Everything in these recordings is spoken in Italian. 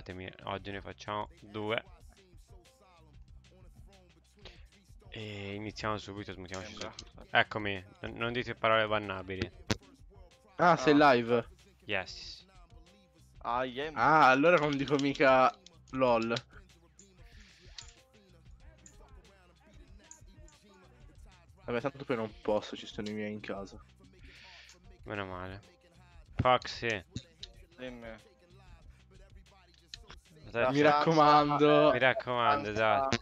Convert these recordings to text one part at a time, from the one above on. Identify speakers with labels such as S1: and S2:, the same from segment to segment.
S1: scusatemi, oggi ne facciamo 2. E iniziamo subito, smutiamoci subito. Eccomi, non dite parole bannabili.
S2: Ah, sei live?
S1: Yes.
S2: Ah, allora non dico mica LOL. Vabbè, tanto poi non posso, ci sono i miei in casa.
S1: Meno male. Foxy.
S3: Dimmi.
S2: Mi raccomando.
S1: Mi raccomando, esatto.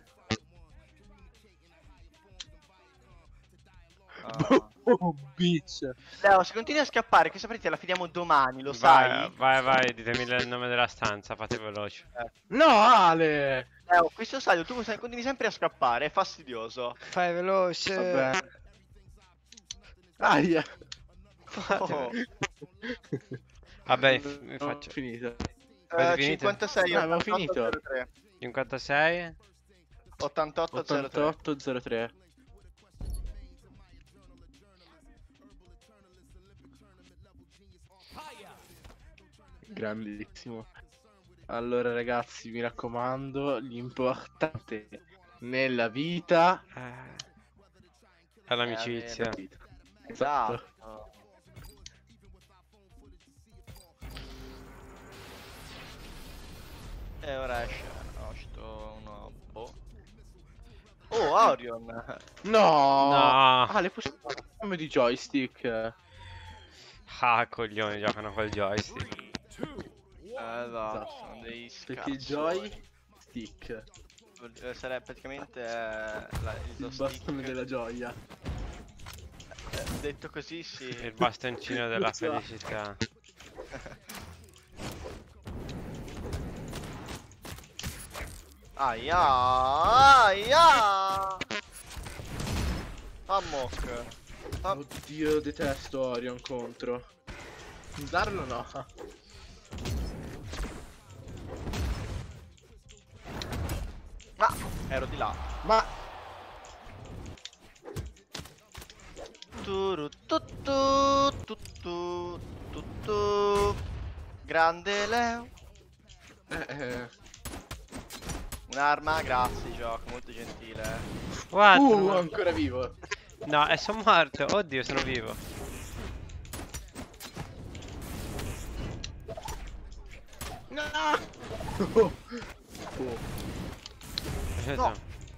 S2: Oh, bitch.
S3: Leo, se continui a scappare, questa partita la finiamo domani, lo sai?
S1: Vai, ditemi il nome della stanza, fate veloce.
S2: No, Ale!
S3: Leo, questo stadio tu continui sempre a scappare, è fastidioso.
S1: Fai veloce.
S2: Vabbè. Aia.
S3: Oh.
S1: Vabbè,
S2: Non
S1: mi
S2: ho
S1: faccio.
S2: finito.
S1: Avete finito?
S3: 56,
S2: Avevo
S3: 88,
S2: finito.
S3: 03.
S1: 56.
S3: 88, 03.
S2: 8803. Grandissimo. Allora ragazzi, mi raccomando, l'importante nella vita
S1: È l'amicizia.
S2: Esatto.
S3: E ora esce. No, sto uno. Boh. Oh, Orion.
S2: No!
S1: No.
S2: Ah, le possiamo di joystick.
S1: Ah, coglioni, giocano col joystick.
S3: Esatto, sono dei
S2: Perché il
S3: scazzoni.
S2: joystick,
S3: Sarebbe praticamente
S2: il
S3: joystick.
S2: bastone della gioia.
S3: Detto così, sì.
S1: Il bastoncino della felicità.
S3: Aia, aia. Ammok.
S2: Oddio, detesto Orion contro. Usarlo no.
S3: Ma ero di là.
S2: Ma
S3: Turu tuttu tuttu tuttu. Grande Leo. Un'arma, grazie gioco, molto gentile.
S1: What?
S2: Ancora vivo.
S1: No, e sono morto. Oddio, sono vivo.
S2: No. Oh.
S3: No.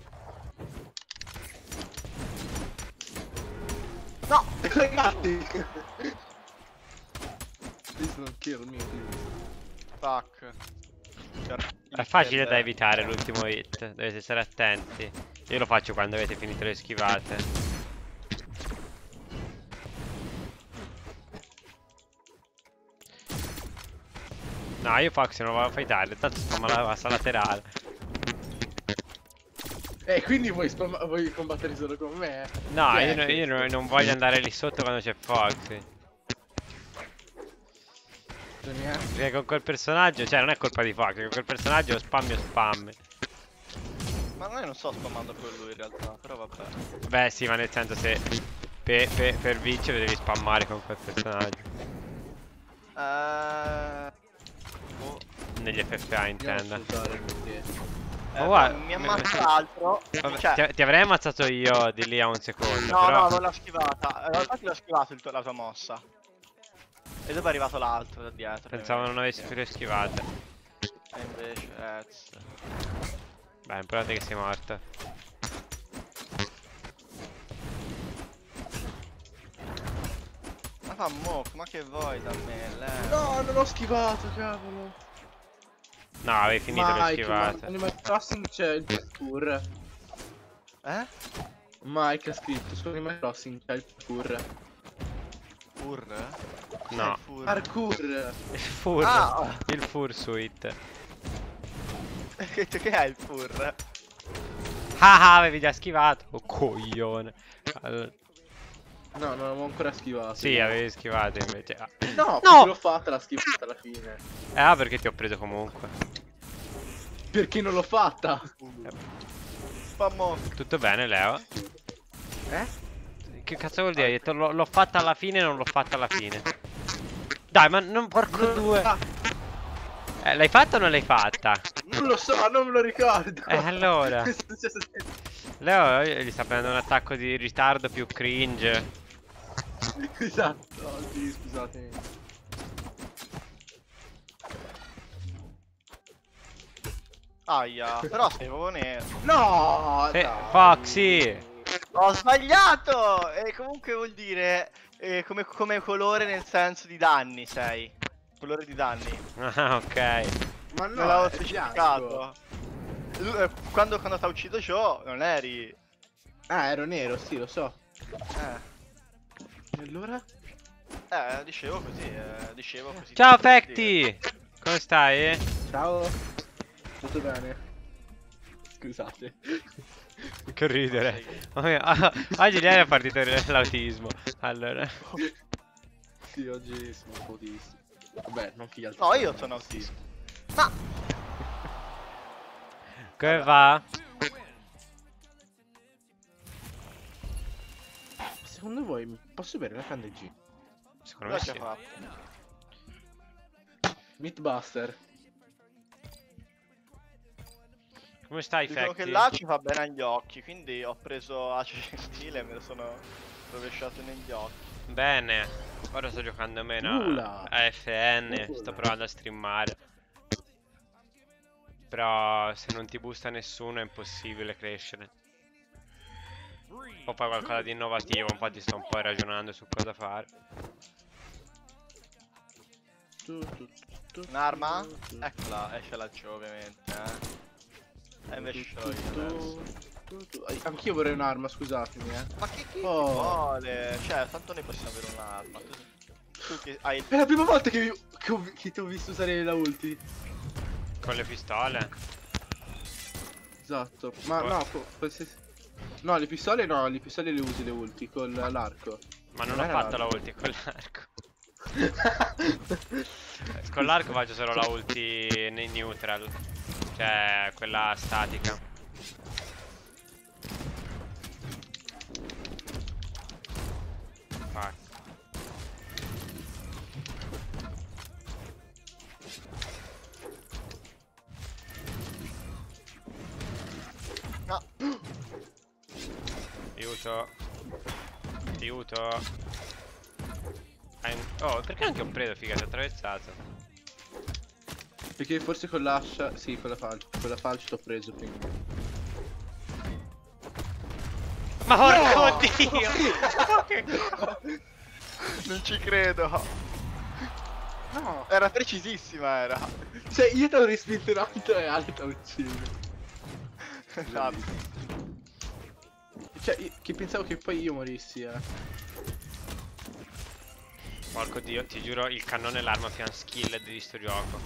S3: No!
S2: Ragazzi. Please don't kill me, please.
S3: Fuck.
S1: È facile da evitare l'ultimo hit. Dovete stare attenti. Io lo faccio quando avete finito le schivate. No, io Fox non lo voglio fightare, tanto spamma la bassa laterale.
S2: Quindi vuoi combattere solo con me?
S1: No, io non voglio andare lì sotto quando c'è Foxy. Perché con quel personaggio, cioè non è colpa di Foxy, con quel personaggio spammi o spammi.
S3: Ma noi non sto spammando con lui in realtà, però vabbè.
S1: Beh sì, ma nel senso se per vincere devi spammare con quel personaggio.
S3: Oh.
S1: Negli FFA intendo.
S3: Oh,
S1: guarda,
S3: mi ammazza l'altro. Cioè,
S1: ti avrei ammazzato io di lì a un secondo.
S3: no,
S1: però...
S3: no, non l'ha schivata. Infatti l'ho schivato la tua mossa. E dopo è arrivato l'altro da dietro.
S1: Pensavo non avessi più le schivate.
S3: E invece,
S1: Beh, importante che sei morto.
S3: Ma fa mock, ma che vuoi da me, Leo?
S2: No, non ho schivato, cavolo.
S1: No, avevi finito le schivate.
S2: Animal Crossing c'è il parkour. Mike ha scritto su Animal Crossing c'è il parkour.
S3: Fur?
S1: No.
S2: Parkour.
S1: Il fur.
S3: Ah.
S1: Il fursuit.
S3: Che è il fur?
S1: Ah, avevi già schivato. Oh, coglione. Allora...
S2: No, non avevo ancora schivato.
S1: Sì, avevi schivato invece. Ah.
S2: No,
S1: no!
S2: l'ho fatta la schivata alla fine.
S1: Perché ti ho preso comunque.
S2: Perché non l'ho fatta?
S3: Fammo.
S1: Tutto bene, Leo? Che cazzo vuol dire? Hai detto l'ho fatta alla fine e non l'ho fatta alla fine. Dai, ma non porco due. L'hai fatta o non l'hai fatta?
S2: Non lo so, non me lo ricordo.
S1: Allora.
S2: Cosa è successo?
S1: Leo gli sta prendendo un attacco di ritardo più cringe.
S2: Esatto, oh, sì, scusatemi.
S3: Aia, però sei proprio nero.
S2: No! Dai.
S1: Foxy!
S3: Ho sbagliato! E comunque vuol dire come colore nel senso di danni sei. Colore di danni.
S1: Ah, ok.
S2: Ma
S3: Non
S2: no,
S3: l'avevo
S2: è
S3: specificato.
S2: bianco.
S3: Quando t'ha ucciso Joe non eri.
S2: Ah, ero nero, sì, lo so.
S3: Eh,
S2: E allora?
S3: dicevo così.
S1: Ciao Fecti! Come stai?
S2: Ciao. Tutto bene? Scusate.
S1: Che ridere. Oggi lei è partito l'autismo. Allora.
S2: Sì, oggi sono un po' di... Vabbè, non che gli altri.
S3: No, io sono autista. Ma
S1: Come va?
S2: Secondo voi posso bere la canna G?
S1: Secondo me
S3: cosa ci
S1: sì.
S3: ha fatto?
S2: Meatbuster.
S1: Come stai
S3: Dicono
S1: Fecti?
S3: che là ci fa bene agli occhi, quindi ho preso ace gentile e me lo sono rovesciato negli occhi.
S1: Bene. Ora sto giocando meno
S2: Ula.
S1: a FN. Sto provando a streamare. Però se non ti boosta nessuno è impossibile crescere. O fai qualcosa di innovativo, infatti sto un po' ragionando su cosa fare.
S3: Un'arma? Eccola, ce l'ha Joe ovviamente, E invece ce l'ho io adesso.
S2: Anch'io vorrei un'arma, scusatemi,
S3: Ma che
S2: Oh.
S3: vuole? Cioè, tanto noi possiamo avere un'arma. Tu che hai il...
S2: È la prima volta che ti ho visto usare la ulti.
S1: Con le pistole?
S2: Esatto. Ma
S1: Oh.
S2: no, qualsiasi... No, le pistole no, le pistole le usi le ulti con l'arco.
S1: Ma non
S2: Non
S1: ho
S2: era
S1: fatto la
S2: l'arco.
S1: ulti con l'arco. Con l'arco faccio solo la ulti nei neutral. Cioè quella statica. Fuck.
S3: No.
S1: Aiuto. Aiuto. Oh, perché non ti ho preso, figa, ti ho attraversato.
S2: Perché forse con l'ascia... Sì, con la falce t'ho preso prima.
S1: Ma porco
S2: No!
S1: Dio!
S3: Non ci credo.
S2: No!
S3: Era precisissima, era.
S2: Cioè, io t'ho respinto in alto e Ale t'ha ucciso.
S3: Esatto.
S2: Cioè, che pensavo che poi io morissi,
S1: Porco Dio, ti giuro, il cannone è l'arma più unskilled di sto gioco.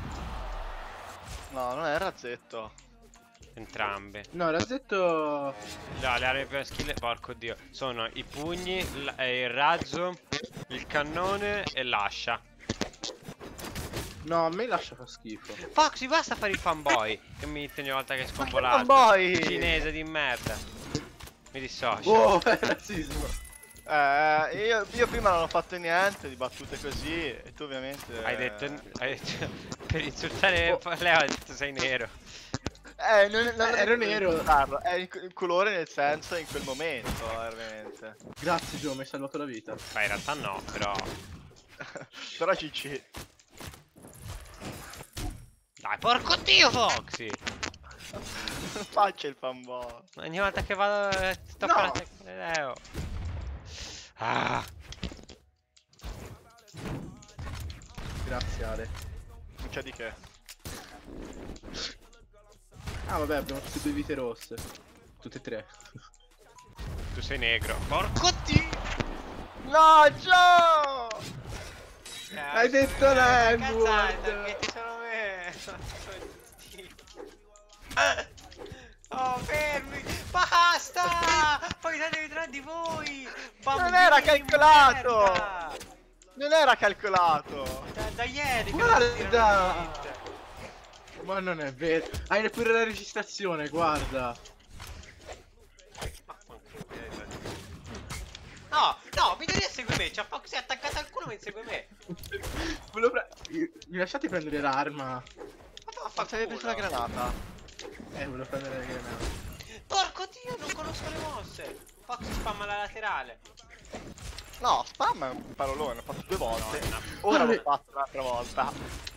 S3: No, non è razzetto.
S1: Entrambe.
S2: No, razzetto...
S1: No, le armi più unskilled, porco Dio, sono i pugni, il razzo, il cannone e l'ascia.
S2: No, a me lascia fa schifo.
S1: Foxy, basta fare il fanboy che mi dice ogni volta che è scombolato.
S3: fanboy?
S1: Cinese di merda. Mi dissocio.
S2: Oh, è razzismo.
S3: Io prima non ho fatto niente di battute così e tu ovviamente...
S1: Hai detto per insultare Leo hai detto sei nero.
S3: non
S2: ero nero.
S3: È il colore nel senso in quel momento, ovviamente.
S2: Grazie Gio, mi hai salvato la vita.
S1: Ma in realtà no, però.
S3: Però CC.
S1: Dai, porco Dio, Foxy!
S3: Non faccia il fanboy.
S1: Ogni volta che vado sto
S2: No.
S1: per attaccare Leo. Ah,
S2: Grazie Ale.
S3: Non c'è di che.
S2: Ah vabbè, abbiamo tutte due vite rosse. Tutte e tre.
S1: tu sei negro. Porco Dio!
S3: No, Joe!
S2: Hai detto Landward.
S1: Che ti sono messo? Oh, fermi! Basta! Poi siete tra di voi!
S3: Non era
S1: Bambini di
S3: calcolato!
S1: merda!
S3: Non era calcolato!
S1: Da ieri che
S2: Guarda!
S1: non tirano le hit.
S2: Ma non è vero. Hai pure la registrazione, guarda.
S1: No, no, mi devi seguire me, c'ha Foxy attaccato al culo no, insegue me.
S2: Mi lasciate prendere l'arma.
S1: Ma
S3: Ma se avevi preso la granata?
S2: Volevo prendere la granata.
S1: Porco dio, non conosco le mosse. Fox spamma la laterale.
S3: No, spam è un parolone, l'ho fatto 2 volte.
S1: Madonna.
S3: Ora
S2: Dai.
S3: l'ho fatto un'altra volta.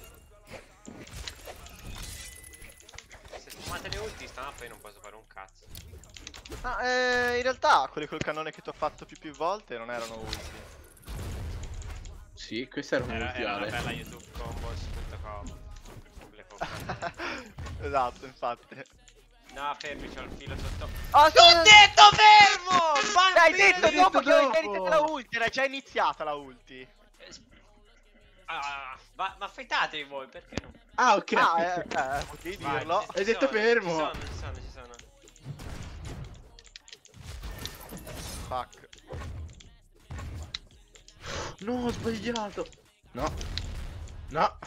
S1: Se spamate le ulti sta mappa io non posso fare un cazzo.
S3: Ah, in realtà quelli col cannone che ti ho fatto più volte non erano ulti.
S2: Sì, questa era
S1: Era una
S2: un'ultimale.
S1: bella youtubecombos.com. Le focane.
S3: Esatto, infatti.
S1: No, fermi, c'ho il filo sotto.
S3: Oh,
S1: T'ho detto fermo!
S3: Hai detto
S2: L'hai
S3: dopo
S2: detto
S3: che avevi
S2: dopo.
S3: iniziato la ulti, era già iniziata la ulti.
S1: Ma affettatevi voi, perché no?
S2: Ah, ok.
S3: Potevi
S1: Vai,
S3: dirlo.
S1: ci
S2: Hai detto
S1: sono,
S2: fermo.
S1: Ci sono.
S3: Fuck.
S2: No, ho sbagliato. No. No.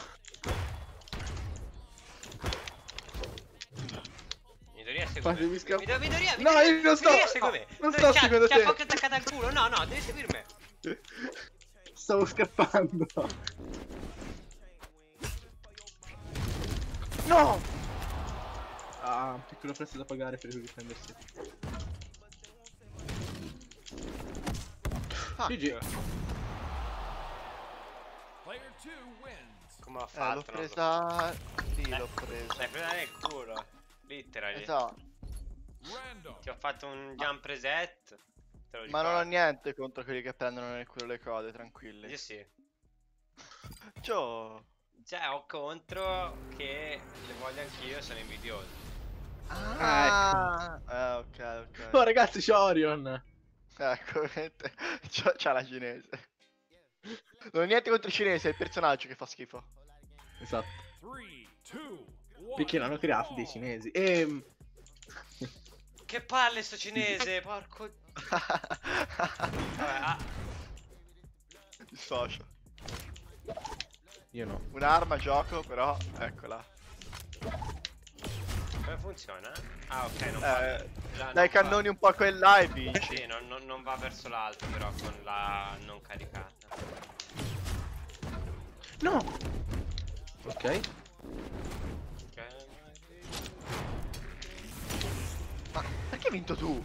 S1: Midoriya segue
S2: Fatemi
S1: me.
S2: scappare.
S1: Midoriya,
S2: No, io non sto.
S1: Midoriya segue me.
S2: Non sto seguendo
S1: C'ha
S2: te.
S1: poco attaccata al culo. No, devi seguirmi.
S2: Stavo scappando. No. Ah, un piccolo prezzo da pagare per difendersi.
S3: Fuck.
S2: GG.
S1: Come ho
S3: L'ho
S1: fatto? Non lo so.
S3: presa. Sì, l'ho presa.
S1: L'hai presa nel culo. Literally.
S3: Esatto.
S1: Ti ho fatto un jump reset. Te lo
S3: Ma non ho
S1: ricordi?
S3: niente contro quelli che prendono nel culo le code, tranquilli.
S1: Io sì.
S3: Ciao.
S1: Cioè, ho contro che le voglio anch'io, sono invidioso.
S3: Ah, ok, ok.
S2: Oh, ragazzi, c'è Orion.
S3: Ecco, vedete? C'ha la cinese. Non ho niente contro i cinesi, è il personaggio che fa schifo.
S2: Esatto. Perché l'hanno creato dei cinesi.
S1: Che palle sto cinese, porco. Vabbè,
S3: Dissocio.
S2: Io no.
S3: Un'arma gioco, però, eccola.
S1: come funziona? Ah, ok, non va.
S3: Dai
S1: non
S3: cannoni un po' quella e vinci.
S1: Sì, non va verso l'alto, però con la non caricata.
S2: No. Ok.
S3: Ma perché hai vinto tu?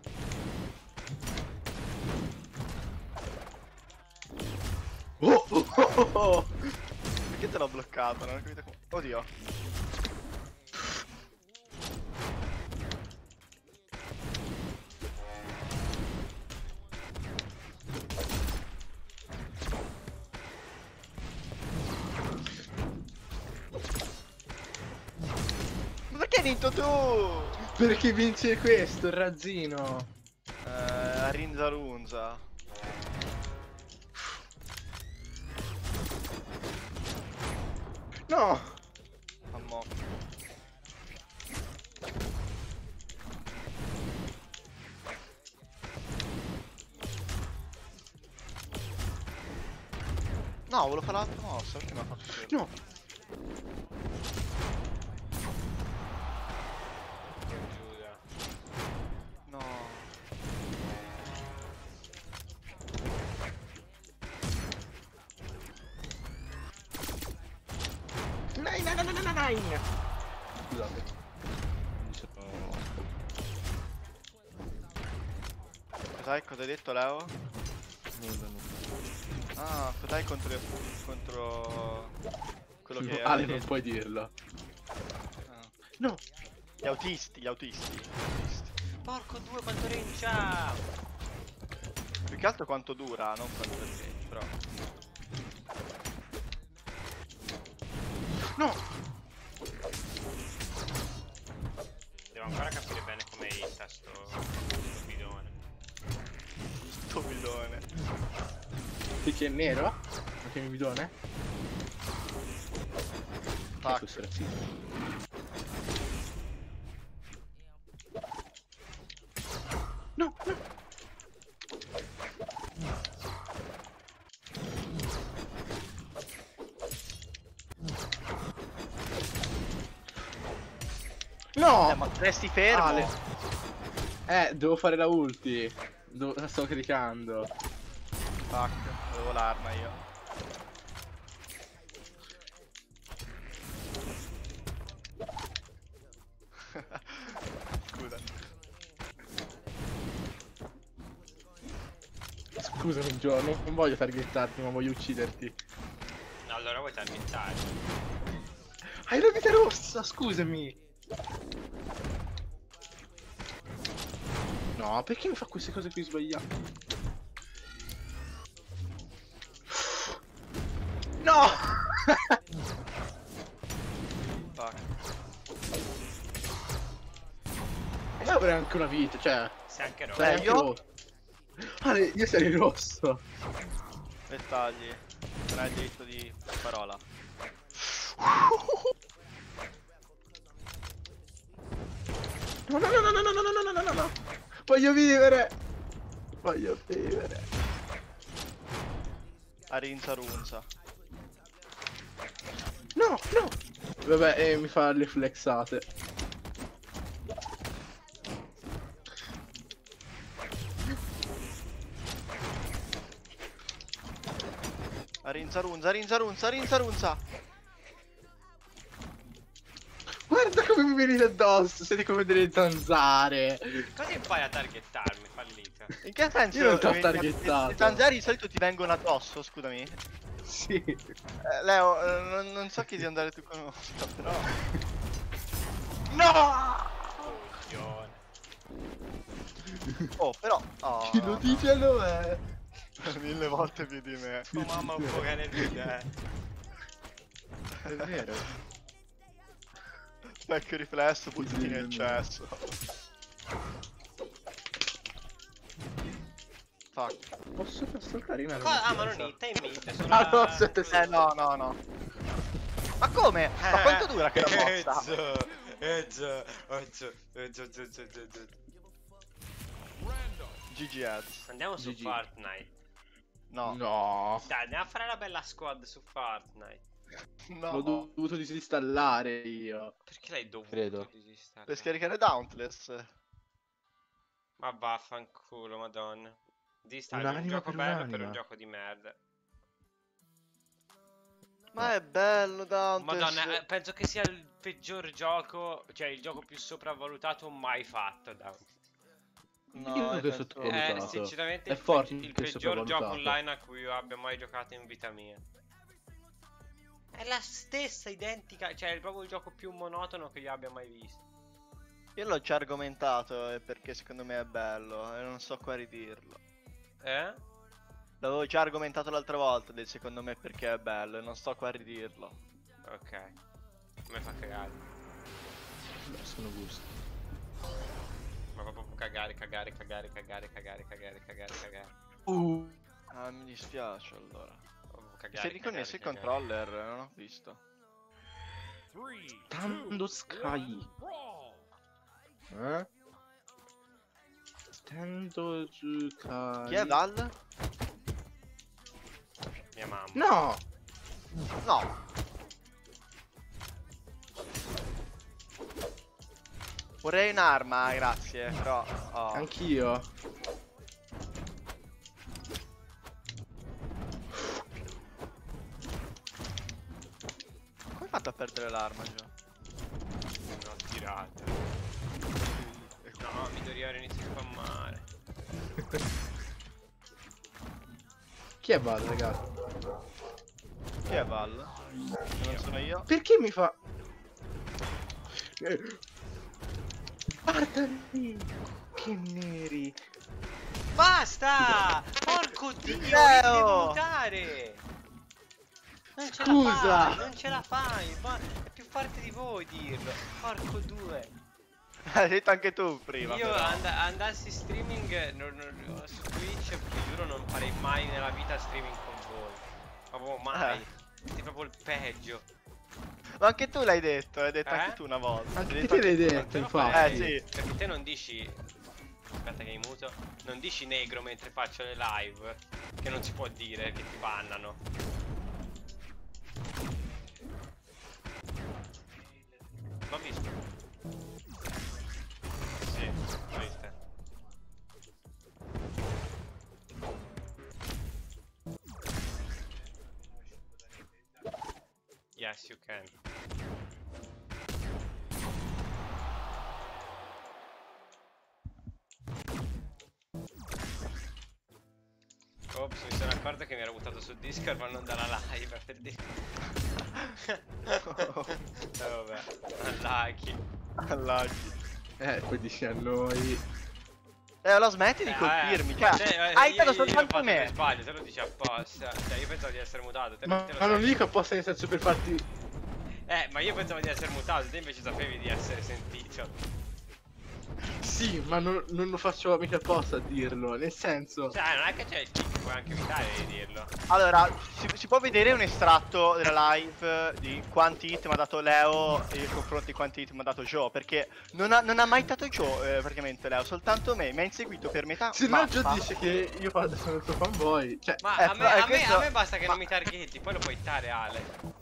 S2: Oh.
S3: Perché te l'ho bloccato? Non ho capito come. Oddio. Ma perché hai vinto tu?
S2: Perché vince questo, il razzino?
S3: Rinza Runza.
S2: No.
S3: Ammo. No, volevo fare l'altra mossa, perché mi ha fatto quello?
S2: No.
S1: Giuda.
S3: No.
S2: Nine. Scusate.
S3: Cosa hai detto, Leo?
S2: Nulla.
S3: Ah, cos'hai contro quello che
S2: Ale,
S3: hai
S2: non
S3: detto?
S2: puoi dirlo.
S3: Ah.
S2: No.
S3: Gli autisti, gli autisti.
S1: Porco due, quanto range ha!
S3: Più che altro quanto dura, non quanto è range, però.
S2: No.
S1: Devo ancora capire bene come hitta sto bidone.
S3: Sto bidone.
S2: Perché è nero? Ma che mi bidone?
S3: Fuck.
S2: Questo razzino. No, no. No!
S3: Ma resti fermo.
S2: Ale. Devo fare la ulti. La sto caricando.
S3: Fuck. Avevo l'arma io. Scusa.
S2: Scusami Gio, non voglio targettarti, ma voglio ucciderti.
S1: No, allora vuoi targettare.
S2: Hai la vita rossa, scusami. No, perché mi fa queste cose qui sbagliate? No!
S3: Fuck.
S2: Io avrei anche una vita, cioè...
S1: Sei anche rosso.
S2: Sarei anche
S3: io?
S2: rosso. Ah, io sarei rosso.
S3: Dettagli. Non hai il diritto di parola.
S2: No, no, no, no, no, no, no, no, no, no, no. Voglio vivere. Voglio vivere.
S3: Arinza runza.
S2: No, no. Vabbè, mi fa le flexate.
S3: Arinza runza, arinza runza, arinza runza.
S2: Guarda come mi venite addosso, siete come delle zanzare.
S1: Così fai a targettarmi, fallita.
S3: In che senso?
S2: Io non t'ho
S3: i
S2: targettato.
S3: zanzari di solito ti vengono addosso, scusami.
S2: Sì.
S3: Leo, non so chi di andare tu con però. No!
S1: Coglione.
S3: Oh, però. Oh,
S2: Chi lo dice lo è.
S3: 1000 volte più di me.
S1: Oh mamma, un po' che nel video,
S2: È vero.
S3: Specchio riflesso, buttati nel cesso. Fuck.
S2: Posso saltare in
S1: Ah, ma non hit, è in mid, sulla...
S2: Ah no, siete
S3: No, no, no. Ma come? Ma quanto dura che la mossa? GG ads.
S1: Andiamo su
S2: GG.
S1: Fortnite.
S3: No.
S2: No.
S1: Dai, andiamo a fare la bella squad su Fortnite.
S3: No.
S2: L'ho dovuto disinstallare io.
S1: Perché l'hai dovuto
S2: Credo.
S1: disinstallare?
S3: Per scaricare Dauntless.
S1: Ma vaffanculo, madonna. Disinstallare un
S2: Un'anima
S1: gioco
S2: per
S1: bello
S2: un'anima.
S1: per un gioco di merda.
S3: Ma è bello Dauntless.
S1: Madonna, penso che sia il peggior gioco, cioè il gioco più sopravvalutato mai fatto da...
S3: No,
S2: Io
S3: nel
S2: che
S3: senso-
S2: sottovalutato.
S1: sinceramente
S2: È Fortnite
S1: il
S2: che è
S1: peggior gioco
S2: sopravvalutato.
S1: online a cui io abbia mai giocato in vita mia. È la stessa identica, cioè è proprio il gioco più monotono che io abbia mai visto.
S3: Io l'ho già argomentato perché secondo me è bello e non so qua ridirlo.
S1: Eh?
S3: L'avevo già argomentato l'altra volta del secondo me perché è bello e non sto qua a ridirlo.
S1: Ok. A me fa cagare.
S2: Sono gusti.
S1: Ma fa proprio cagare.
S3: Ah, mi dispiace allora.
S1: Proprio cagare,
S3: Sei riconnesso il
S1: cagare.
S3: controller? Non ho visto.
S2: Stando Sky. Eh? Stando Sky.
S3: Chi è Val?
S1: Mia mamma.
S2: No!
S3: No. Vorrei un'arma, grazie, però... Oh.
S2: Anch'io.
S3: Come hai fatto a perdere l'arma, Gio?
S1: Non ho tirato. No, Midoriya inizia a far male.
S2: Chi è Val, ragazzi?
S3: Chi è Val? Se non sono io?
S2: Perché mi fa... Guardali! Che neri!
S1: Basta! Porco dio,
S3: Leo!
S1: devo mutare! Non ce la
S2: Scusa!
S1: fai, non ce la fai, ma è più forte di voi dirlo. Porco due.
S3: Hai detto anche tu prima.
S1: Io
S3: però.
S1: andassi streaming su Twitch, vi giuro non farei mai nella vita streaming con voi. Proprio mai. Siete proprio il peggio.
S3: Ma anche tu l'hai detto anche
S1: Eh?
S3: tu una volta.
S2: Anche
S3: L'hai
S2: te l'hai
S3: anche tu.
S2: detto,
S1: Te lo
S2: infatti.
S1: farei,
S3: Sì.
S1: Perché te non dici... Aspetta che mi muto. Non dici negro mentre faccio le live. Che non si può dire, che ti bannano. L'ho visto. Sì, l'ho vista. Yes, you can. Ops, mi sono accorto che mi ero buttato su Discord ma non dalla live per dire. Vabbè, allaghi.
S3: Allaghi.
S2: Poi dici a noi.
S3: Allora smetti di colpirmi, cioè, hai dato soltanto me.
S1: Sbaglio, te lo dici apposta. Cioè, io pensavo di essere mutato.
S2: Ma non dico apposta nel senso per farti.
S1: Ma io pensavo di essere mutato, te invece sapevi di essere sentito.
S2: Sì, ma non lo faccio mica apposta a dirlo, nel senso.
S1: Cioè, non è che c'è il kick, puoi anche evitare di dirlo.
S3: Allora, si può vedere un estratto della live di quanti hit mi ha dato Leo nei confronti di quanti hit mi ha dato Joe. Perché non ha mai dato Joe praticamente Leo, soltanto me. Mi ha inseguito per metà.
S2: Se no Joe dice che io sono il tuo fanboy. Cioè,
S1: ma a me basta che non mi targetti, poi lo puoi hittare Ale.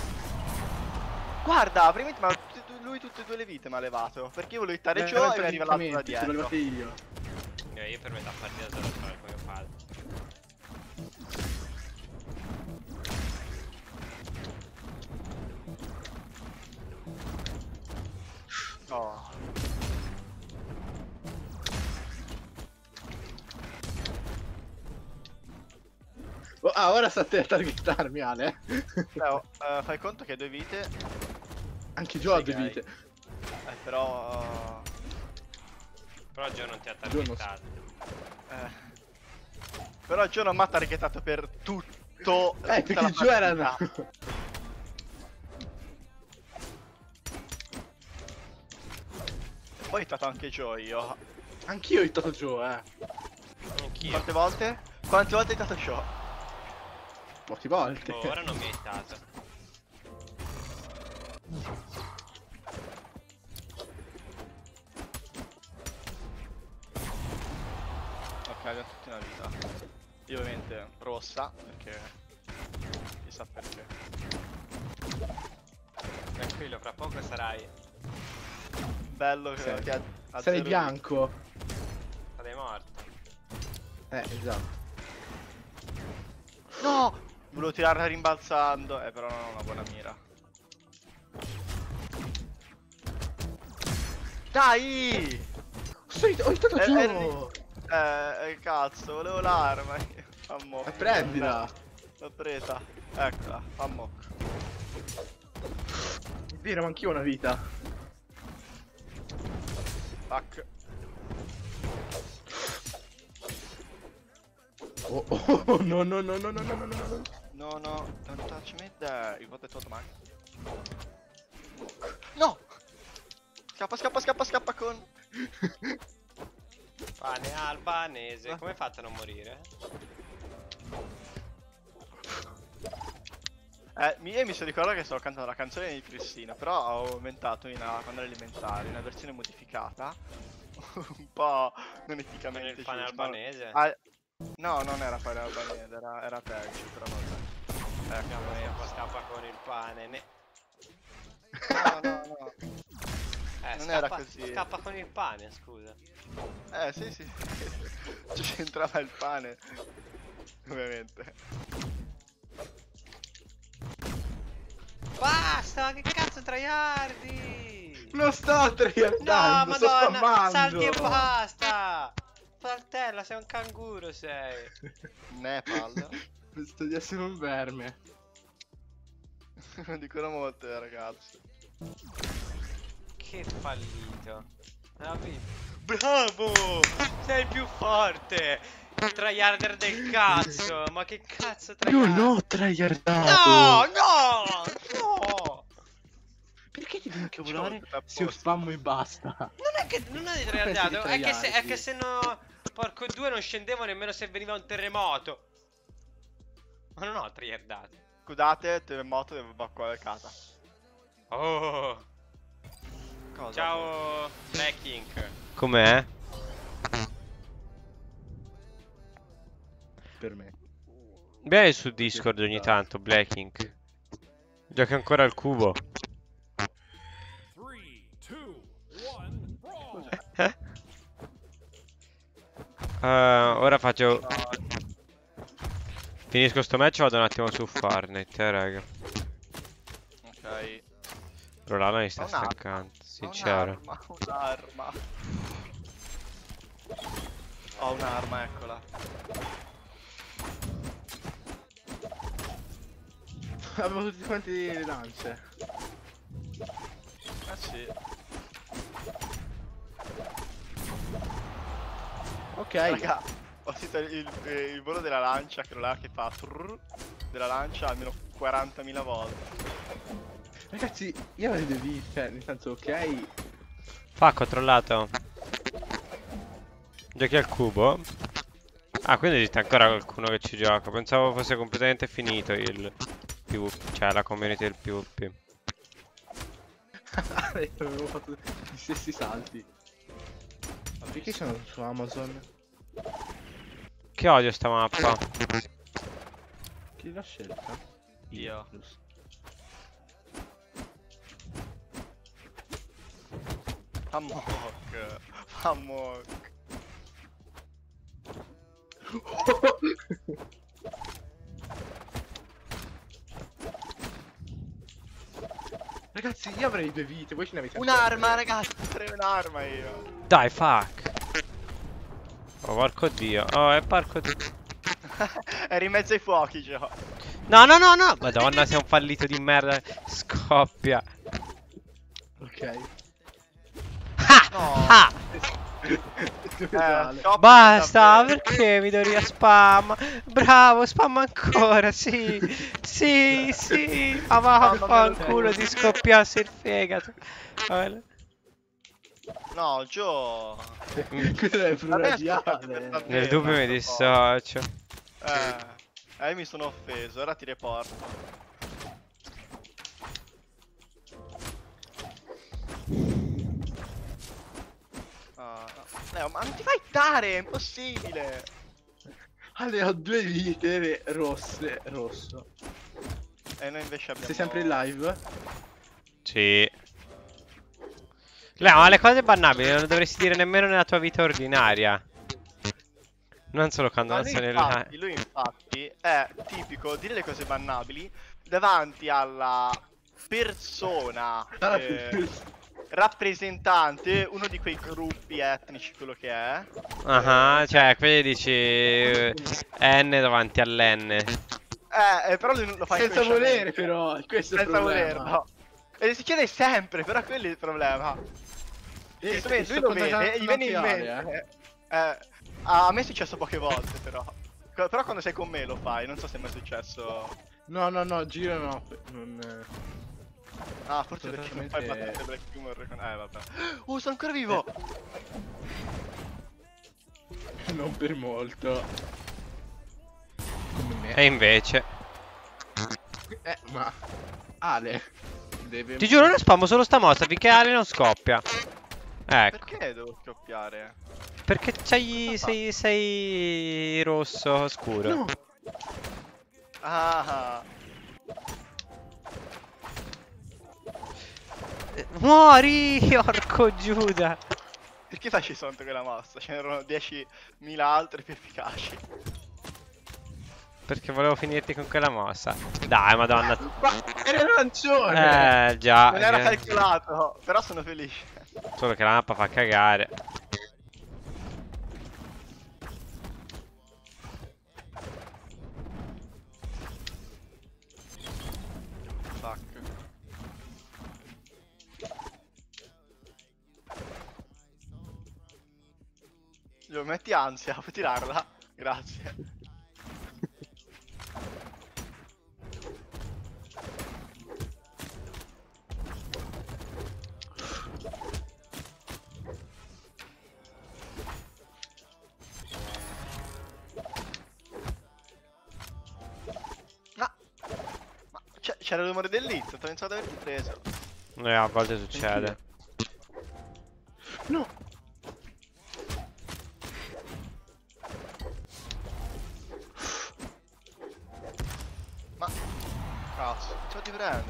S3: Guarda, prima lui tutte e due le vite mi ha levato. Perché io volevo hittare Joe e mi arriva l'altro da dietro.
S2: Te l'ho levato io.
S1: Io per metà partita sono fare come padre.
S3: Oh.
S2: Ah, ora sta a te a targettarmi, Ale.
S3: Leo, fai conto che hai 2 vite.
S2: Anche Joe ha 2 vite.
S3: Però
S1: Joe non ti ha targettato.
S3: Però Joe non mi ha targetato per tutto.
S2: Perché Joe era.
S3: Poi ho hittato anche Joe io.
S2: Anch'io ho hittato Joe,
S1: Anch'io.
S3: Quante volte? Quante volte hai hittato Joe?
S2: Poche volte.
S1: Oh, ora non mi hai hittato.
S3: Ok, abbiamo tutti una vita. Io ovviamente rossa, perché chissà perché.
S1: Tranquillo, fra poco sarai.
S3: Bello che
S2: Sei-
S3: ha
S2: Sei
S3: zero
S2: bianco.
S1: Sarai morto.
S2: Esatto.
S3: vite. No! Volevo tirarla rimbalzando, però non ho una buona mira. Dai!
S2: Ho hittato Joe.
S3: Cazzo, volevo l'arma. Fammo.
S2: Prendila.
S3: L'ho presa. Eccola, fammo.
S2: Vero, ma anch'io ho una vita.
S3: Fuck.
S2: Oh, no, no, no, no, no, no, no, no.
S3: No, don't touch me there. You got the totem axe. No! Scappa con...
S1: Pane albanese. Come hai fatto a non morire?
S3: Io mi sono ricordato che stavo cantando la canzone di Cristina, però ho inventato quando ero elementare una versione modificata. Un po' non eticamente.
S1: Con il pane albanese?
S3: No, non era pane albanese, era peggio, però vabbè.
S1: Scappa con il pane.
S3: No. Non era così.
S1: Scappa con il pane, scusa.
S3: Sì. C'entrava il pane. Ovviamente.
S1: Basta, che cazzo tryhardi?
S2: Non sto tryhardando,
S1: No,
S2: sto
S1: madonna,
S2: spammando.
S1: salti e basta. Saltella, sei un canguro, sei.
S3: Nepal.
S2: Penso di essere un verme.
S3: Non dicono molte, ragazzi.
S1: Che fallito. Bravo! Sei il più forte! Tryharder del cazzo! Ma che cazzo
S2: Io
S1: tryhard?
S2: l'ho tryhardato!
S1: No!
S2: Perché ti devi incavolare se io spammo e basta?
S1: Non è di tryhardato, è che se no... Porco due non scendevo nemmeno se veniva un terremoto. Ma non ho tryhardato.
S3: Scusate, terremoto devo evacuare casa.
S1: Oh!
S3: Cosa?
S1: Ciao Black Ink. Com'è?
S2: Per me.
S1: Vieni su Discord ogni tanto, Black Ink. Gioca ancora al cubo.
S4: 3, 2, 1,
S1: Ora faccio... Finisco sto match e vado un attimo su Fortnite, raga. Però là mi sta
S3: Ho un'arma.
S1: staccando, sincero.
S3: Un'arma. Ho un'arma, eccola.
S2: Avevo tutti quanti le lance.
S3: Ah sì.
S2: Ok.
S3: Raga, ho sentito il volo della lancia, quello là che fa trrr, della lancia almeno 40.000 volte.
S2: Ragazzi, io avrei 2 vite, nel senso, ok.
S1: Fa, controllato. Giochi al cubo? Ah, quindi esiste ancora qualcuno che ci gioca. Pensavo fosse completamente finito il PvP, cioè la community del PvP.
S2: Avevo fatto gli stessi salti. Ma perché sono su Amazon?
S1: Che odio sta mappa.
S2: Chi l'ha scelta?
S3: Io.
S2: Giusto.
S3: Amok. Amok.
S2: Ragazzi, io avrei 2 vite, voi ce ne avete
S3: Un'arma,
S2: ancora tre.
S3: ragazzi, avrei un'arma io.
S1: Dai, fuck. Oh, porco dio. Oh, è porco dio.
S3: Eri in mezzo ai fuochi, Gio.
S1: No, no, no, no. Madonna, sei un fallito di merda. Scoppia.
S2: Ok.
S1: Ah!
S3: No.
S1: Ah!
S3: Scoppia
S1: Basta,
S3: davvero.
S1: perché mi do a spam? Bravo, spam ancora, sì, sì, sì. Ma vaffanculo di scoppiarsi il fegato. Vabbè.
S3: No, Gio.
S2: Questo è pluraliale.
S1: Nel dubbio mi dissocio.
S3: Io mi sono offeso, ora ti riporto. Ah, no. Leo, ma non ti fai dare, è impossibile.
S2: Ale, ho 2 vite rosse, rosso.
S3: E noi invece abbiamo...
S2: Sei sempre in live?
S1: Sì. Leo, ma le cose bannabili non le dovresti dire nemmeno nella tua vita ordinaria. Non solo quando
S3: No,
S1: non sei nel live.
S3: lui infatti è tipico dire le cose bannabili davanti alla persona rappresentante, uno di quei gruppi etnici, quello che è.
S1: Ah, cioè, quelli dici N davanti all'N.
S3: Però lui lo fa
S2: Senza volere
S3: inconsciamente.
S2: però, questo è il
S3: Senza
S2: problema.
S3: volerlo. No. E si chiede sempre, però quello è il problema. Questo lui lo vede e gli viene in mente. A me è successo poche volte, però. Però quando sei con me lo fai, non so se è mai successo.
S2: No, no, no, giro no. Non...
S3: Ah, forse perché non fai
S2: Totalmente-
S3: battute Black Humor con... vabbè. Oh, sono ancora vivo!
S2: non per molto. Come me.
S1: E invece.
S2: Ma... Ale... Deve...
S1: Ti giuro, non spammo solo sta mossa finché Ale non scoppia. Ecco.
S3: Perché devo scoppiare?
S1: Perché sei rosso scuro.
S2: No!
S3: Ah,
S1: Muori, orco Giuda.
S3: perché facci soltanto quella mossa? Ce n'erano 10.000 altre più efficaci.
S1: Perché volevo finirti con quella mossa. Dai, madonna.
S2: Ma era arancione!
S1: Già.
S3: Non era calcolato, però sono felice.
S1: Solo che la mappa fa cagare.
S3: Fuck. Gli metti ansia, puoi tirarla? Grazie. Ma c'era il rumore dell'hit, ho pensato di averti preso.
S1: A volte succede.
S2: No!
S3: Ma cazzo, ce ti prendo.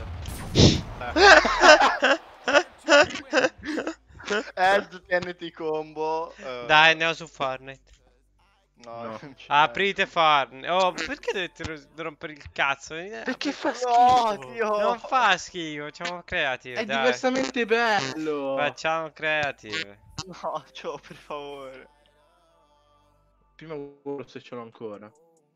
S3: Ed TNT combo.
S1: Dai, andiamo su Fortnite.
S3: No,
S2: No.
S3: non ci
S1: Aprite farne. Oh, perché dovete rompere il cazzo?
S2: Perché fa
S3: No,
S2: schifo.
S3: Dio.
S1: Non fa schifo, facciamo creative,
S2: È
S1: dai.
S2: diversamente bello.
S1: Facciamo creative.
S3: No, Gio, per favore.
S2: Prima guardo se ce l'ho ancora.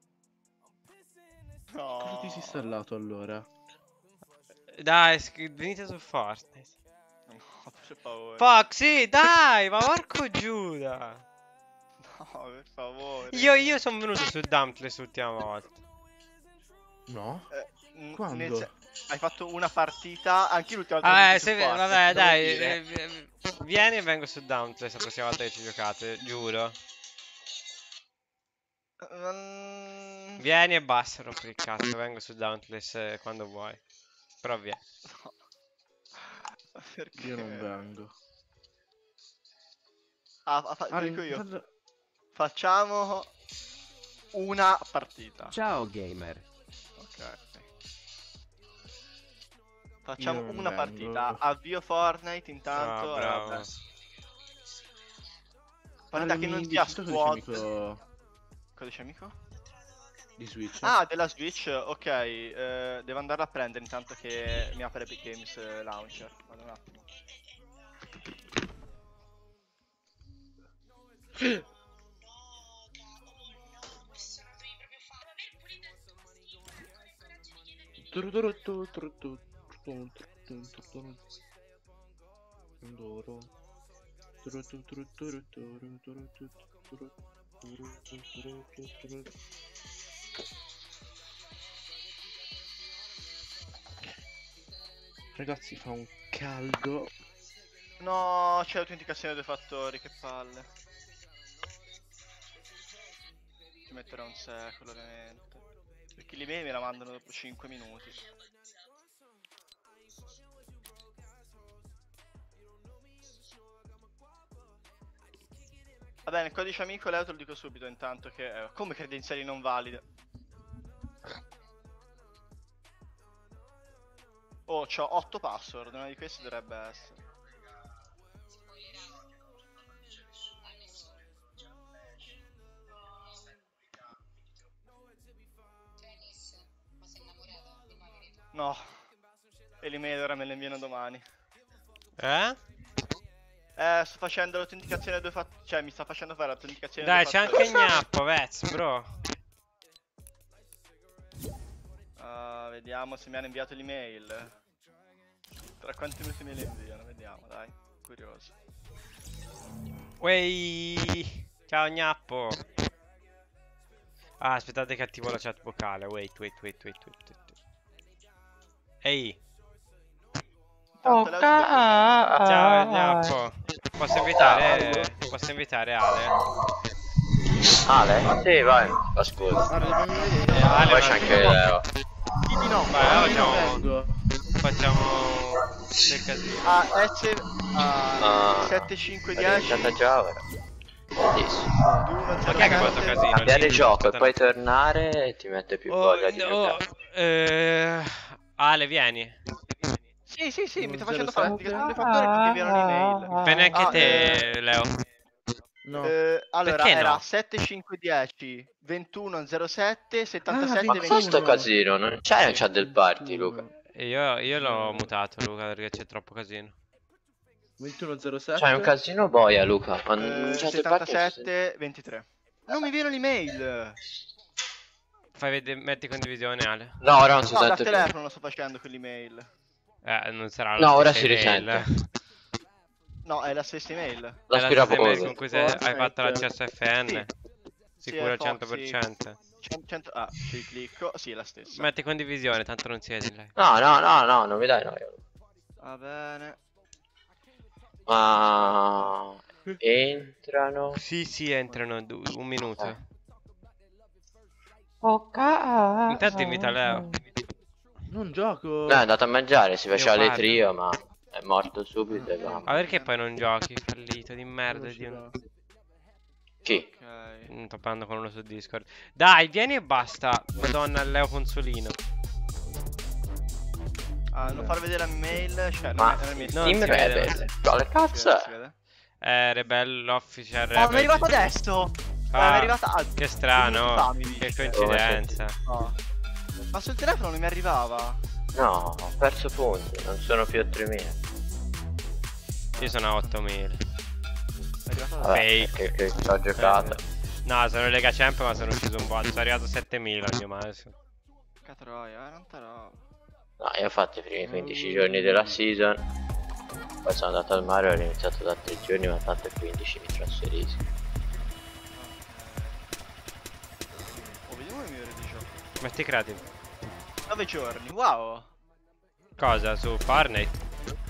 S3: No.
S2: Cosa ti sei installato allora?
S1: Dai, venite su Fortnite.
S3: No, per favore.
S1: Foxy, dai, ma porco Giuda.
S3: No, per favore.
S1: Io sono venuto su Dauntless l'ultima volta.
S2: No?
S3: Quando?
S2: Quando?
S3: Hai fatto una partita, anche l'ultima volta.
S1: Vabbè, dai, vieni e vengo su Dauntless la prossima volta che ci giocate, giuro. Vieni e basta, rompi il cazzo, vengo su Dauntless quando vuoi. Però vieni.
S3: No. Perché?
S2: Io non vengo.
S3: Te dico io. Facciamo una partita.
S5: Ciao gamer.
S3: Ok. Facciamo
S2: Io non
S3: una
S2: vengo.
S3: partita. Avvio Fortnite intanto.
S1: Bravo.
S3: Vabbè. Partita che non sia squad. Codice amico?
S2: Di Switch.
S3: Ah, della Switch, ok. Devo andarla a prendere intanto che mi apre Epic Games Launcher. Vado un attimo.
S2: Ragazzi, fa un caldo.
S3: No, c'è autenticazione dei fattori, che palle. Ci metterà un secolo, ovviamente. Perché l'email me la mandano dopo 5 minuti. Va bene, il codice amico Leo te lo dico subito intanto che... come credenziali non valide? Oh, c'ho 8 password, una di queste dovrebbe essere. No. E l'email ora me le inviano domani. Sto facendo l'autenticazione a due fattori. Cioè, mi sta facendo fare l'autenticazione a
S1: Dai,
S3: due
S1: c'è
S3: fattori.
S1: anche Gnappo, Vez, bro.
S3: Vediamo se mi hanno inviato l'email. Tra quanti minuti me le inviano, vediamo, dai. Curioso.
S1: Wey, ciao Gnappo. Ah, aspettate che attivo la chat vocale. Wait. Ehi.
S3: Tanto Leo
S1: Ciao Gnappo. Posso invitare Ale?
S6: Ale? Sì, vai, ascolta.
S2: Guarda, fammi vedere.
S1: Ale,
S6: Poi
S1: ma-
S6: c'è anche Leo.
S3: Bibi no.
S1: Vai,
S2: Io vengo.
S1: facciamo del casino.
S6: Ah,
S3: 7510
S6: è iniziata già ora. Bellissimo.
S1: Ma chi è che ha fatto casino?
S6: Cambiare
S1: Lì,
S6: gioco e
S1: tutta-
S6: poi tornare e ti mette più voglia di giocare.
S1: Ale, vieni.
S3: Sì, mi sta facendo
S2: 07.
S3: fare l'autenticazione dei fattori perché mi inviano un'email.
S1: Vieni anche te, Leo.
S2: No.
S3: Allora,
S1: Perché
S3: era
S1: no?
S3: 7510 2107 77
S6: Ma
S3: 21.
S6: cosa sto casino? Non c'è la chat del party, Luca.
S1: Io l'ho mutato, Luca, perché c'è troppo casino.
S2: 2107.
S6: C'è un casino boia, Luca. Ma non c'è del party.
S3: 77 23. Non mi viene l'email.
S1: Fai vedere, metti condivisione, Ale.
S6: No, ora non si
S3: No, da
S6: sente più.
S3: telefono lo sto facendo con l'email.
S1: Non sarà
S6: No, ora
S1: stessa
S6: si
S1: email.
S6: risente.
S3: No, è la stessa email.
S1: È la
S6: L'aspirapolvere.
S1: stessa email con cui hai
S2: Fortnite.
S1: fatto l'accesso FN.
S3: Sì.
S1: Sicuro al
S3: Sì, è Foxy.
S1: 100%.
S3: 100. Ah, ci clicco. Sì, è la stessa.
S1: Metti condivisione, tanto non si vede lei.
S6: No, non mi dai noia.
S3: Va bene.
S6: Ma entrano.
S1: Sì, entrano un minuto.
S7: Intanto
S1: invita Leo.
S2: Non gioco.
S6: No, è andato a mangiare, si faceva le
S1: parlo.
S6: trio, ma è morto subito e va.
S1: Ma perché poi non giochi? Fallito di merda.
S2: Non ci
S1: Dio.
S2: va.
S6: Chi?
S3: Ok.
S1: Sto parlando con uno su Discord. Dai, vieni e basta. Madonna, Leo Consolino.
S3: Non far vedere la mail. Cioè,
S6: Ma
S3: non è la mia.
S1: No,
S6: Team
S1: si vede.
S6: Rebel. Quale cazzo
S3: Si
S6: è?
S3: vede?
S1: Rebel Official
S3: Oh, mi è
S1: Rebel.
S3: arrivato adesso. è arrivata
S1: che strano,
S3: family,
S1: che coincidenza.
S3: No. Ma sul telefono non mi arrivava.
S6: No, ho perso punti, non sono più a 3000.
S1: Io sono a 8000.
S3: È arrivata da
S6: Vabbè,
S1: Fake.
S6: che ho giocato.
S1: No, sono in Lega Champ ma sono uscito un po'. Sono arrivato a 7000 al mio massimo.
S3: Catroia, non te roba.
S6: No, io ho fatto i primi 15 giorni della season. Poi sono andato al mare, ho iniziato da 3 giorni, ma tanto il 15 mi trasferisco.
S3: Oh, vediamo le mie ore di gioco.
S1: Metti creative.
S3: 9 giorni, wow.
S1: Cosa? Su Fortnite?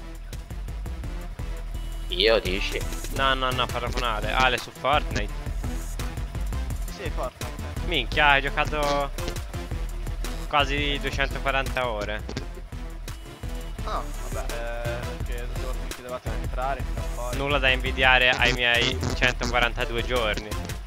S6: Io dici?
S1: No, parafonare. Ale su Fortnite.
S3: Sì, forte.
S1: Minchia, hai giocato quasi 240 ore.
S3: Ah, vabbè, perché mi chiedevate di entrare fino a poi.
S1: Nulla da invidiare ai miei 142 giorni.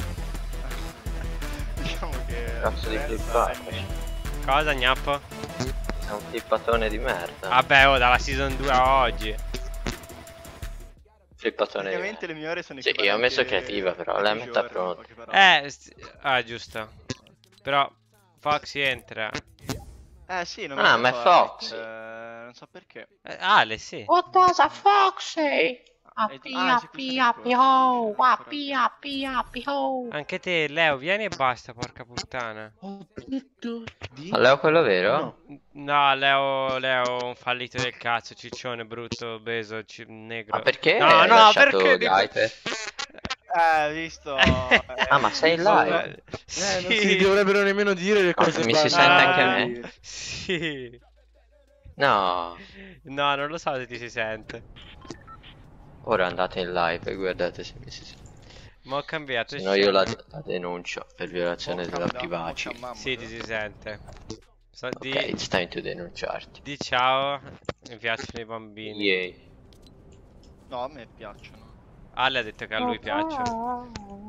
S3: Diciamo che...
S6: Cazzo di flippato.
S1: Cosa, gnappo?
S6: È un flippatone di merda.
S1: Vabbè, oh, dalla season 2 a oggi.
S6: Flippatone di
S3: Praticamente
S6: merda.
S3: le mie ore sono
S6: Sì, io ho messo creativa, però la metà pronta.
S1: Giusto. Però Foxy entra.
S3: Sì, non
S6: Ah,
S3: mi
S6: ma è
S3: ricordo,
S6: Fox.
S3: non so perché.
S1: Ale, sì.
S5: What does a fox say?
S1: Anche te, Leo, vieni e basta, porca puttana.
S2: Ho detto di...
S6: Ma Leo quello vero?
S1: No, Leo, un fallito del cazzo, ciccione, brutto, obeso, negro.
S6: Ma perché?
S1: No,
S6: hai
S1: no,
S6: lasciato
S1: perché?
S6: Hyper?
S3: Visto.
S6: Ah, ma sei in live?
S2: Non si dovrebbero nemmeno dire le
S6: No,
S2: cose
S6: mi si
S2: banali.
S6: sente anche a me?
S1: Sì.
S6: No.
S1: No, non lo so se ti si sente.
S6: Ora andate in live e guardate se mi si sente.
S1: Ma ho cambiato.
S6: Se no io la denuncio per violazione della
S3: Cambiamo,
S6: privacy.
S3: chiamiamo,
S1: Sì, ti si sente.
S6: Ok, it's time to denunciarti.
S1: Di ciao, mi piacciono i bambini.
S6: Yay.
S3: No, a me piacciono.
S1: Ale ha detto che a lui piacciono.